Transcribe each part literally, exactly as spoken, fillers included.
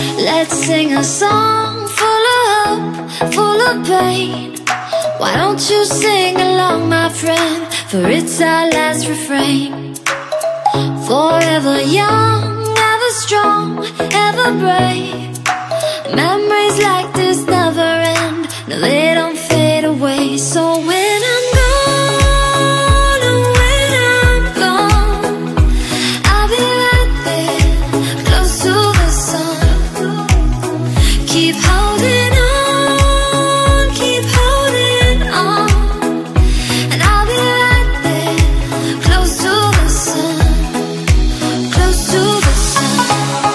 Let's sing a song full of hope, full of pain. Why don't you sing along, my friend? For it's our last refrain. Forever young, ever strong, ever brave. Memories like this never end. No, they don't fade away. So when I'm gone, oh, when I'm gone, I'll be right there, close to the sun. Keep holding on, keep holding on, and I'll be right there, close to the sun, close to the sun.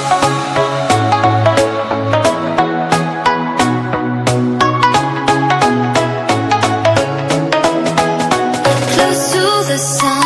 Close to the sun.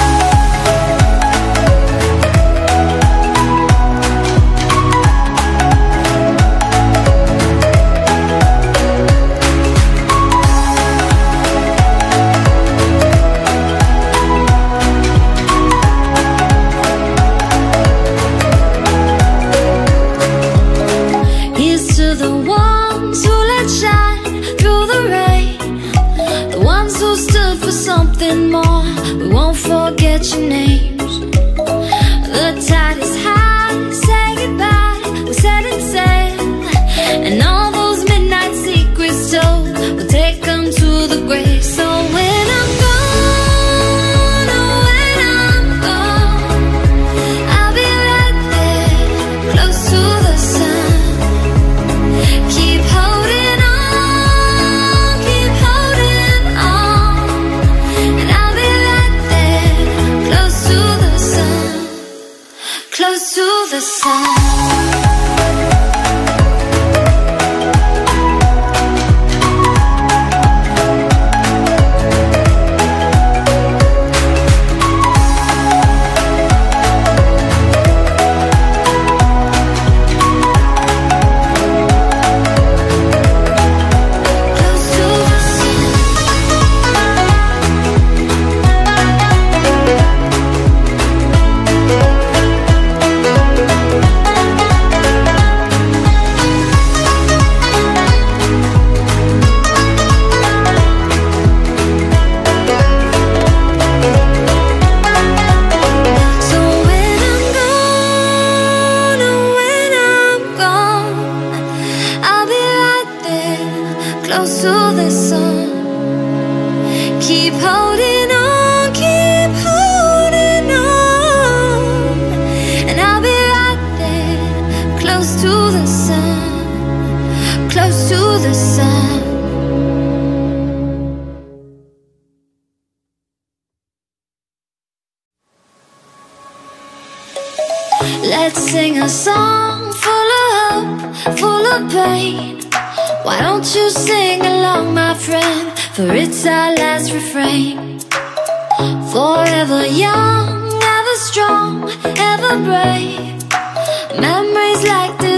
Here's to the ones who let shine through the rain, the ones who stood for something more. We won't forget your names. The tide is high, say goodbye, we're setting sail, and all those midnight secrets told, we'll take them to the grave. So when I'm gone, oh, when I'm gone, I'll be right there, close to the sun. Keep holding on, keep holding on, and I'll be right there, close to the sun, close to the sun. Close to the sun. So when I'm gone, oh, when I'm gone, I'll be right there, close to the sun. Keep holding on, keep holding on, and I'll be right there, close to the sun, close to the sun. Let's sing a song full of hope, full of pain. Why don't you sing along, my friend? For it's our last refrain. Forever young, ever strong, ever brave. Memories like this